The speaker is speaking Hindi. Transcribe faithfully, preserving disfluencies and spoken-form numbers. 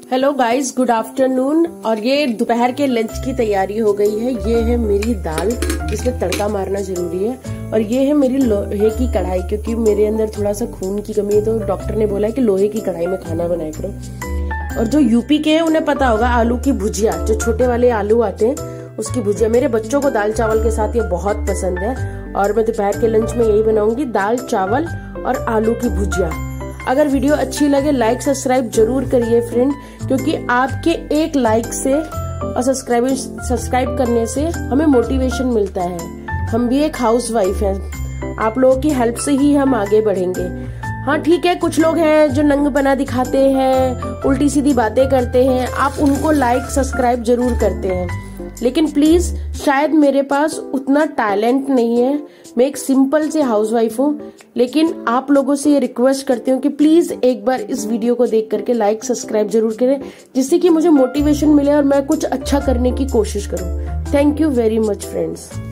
Hello guys, good afternoon. और ये दोपहर के लंच की तैयारी हो गई है। ये है मेरी दाल, इसमें तड़का मारना जरूरी है। और ये है मेरी लोहे की कढ़ाई, क्योंकि मेरे अंदर थोड़ा सा खून की कमी है, तो डॉक्टर ने बोला है कि लोहे की कढ़ाई में खाना बनाया करो। और जो यूपी के हैं उन्हें पता होगा, आलू की भुजिया, जो छोटे वाले आलू आते हैं उसकी भुजिया। मेरे बच्चों को दाल चावल के साथ ये बहुत पसंद है और मैं दोपहर के लंच में यही बनाऊंगी, दाल चावल और आलू की भुजिया। अगर वीडियो अच्छी लगे लाइक सब्सक्राइब जरूर करिए फ्रेंड, क्योंकि आपके एक लाइक से और सब्सक्राइब सब्सक्राइब करने से हमें मोटिवेशन मिलता है। हम भी एक हाउस वाइफ हैं, आप लोगों की हेल्प से ही हम आगे बढ़ेंगे। हाँ ठीक है, कुछ लोग हैं जो नंग बना दिखाते हैं, उल्टी सीधी बातें करते हैं, आप उनको लाइक सब्सक्राइब जरूर करते हैं, लेकिन प्लीज शायद मेरे पास उतना टैलेंट नहीं है। मैं एक सिंपल से हाउसवाइफ हूँ, लेकिन आप लोगों से ये रिक्वेस्ट करती हूँ कि प्लीज एक बार इस वीडियो को देख करके लाइक सब्सक्राइब जरूर करें, जिससे कि मुझे मोटिवेशन मिले और मैं कुछ अच्छा करने की कोशिश करूँ। Thank you very much friends.